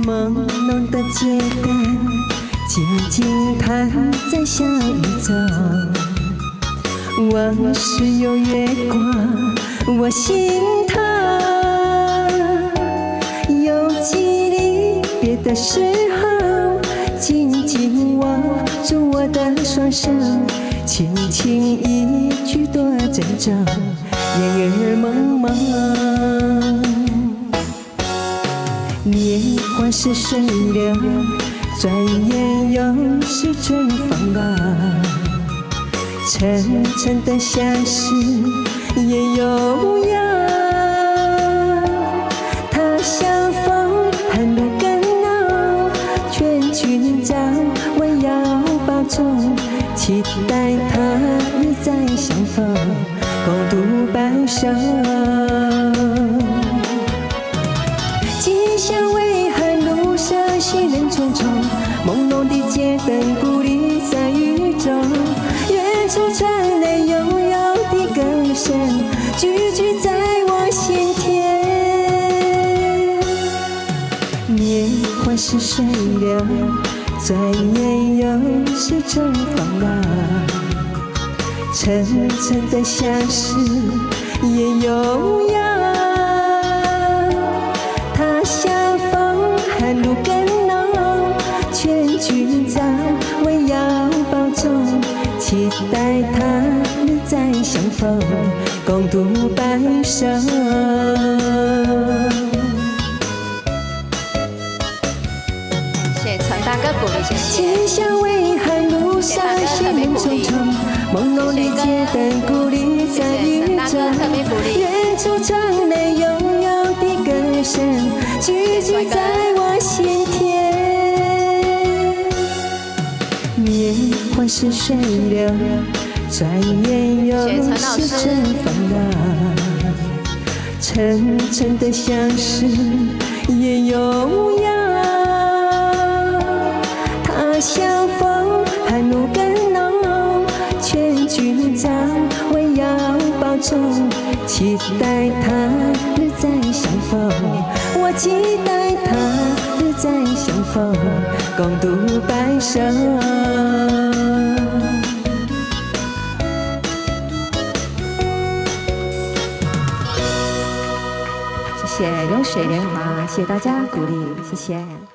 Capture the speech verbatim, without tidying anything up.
朦胧的街灯，静静躺在小雨中。往事有月光，我心疼。有几离别的时候，紧紧握住我的双手，轻轻一句多珍重，烟儿蒙蒙。年华是水流，转眼又是春风了。沉沉的相思也悠扬，他乡风寒露更浓，劝君早晚要保重，期待他日再相逢，共度半生。今宵微寒，路上行人匆匆，朦胧的街灯孤立在雨中。远处传来悠悠的歌声，句句在我心田。年华是水流，转眼又是春风了。沉沉的相思也悠扬，他乡风寒露更浓，劝君早晚要保重，期待他日再相逢，共度半生。 谢谢陈大哥鼓励，谢谢。 今宵微寒，路上行人匆匆，朦胧的街灯孤立在雨中。远处传来悠悠的歌声，句句在我心田。年华是水流，转眼又是春风了。沉沉的相思也悠扬，他乡风寒露更浓，劝君早晚要保重，期待他日再相逢。我期待他日再相逢，共度半生。谢谢流水莲华，谢谢大家鼓励，谢谢。